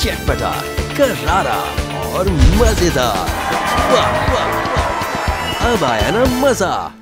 चटपटा, करारा और मजेदार। वाह वाह वाह, अब आया ना मजा।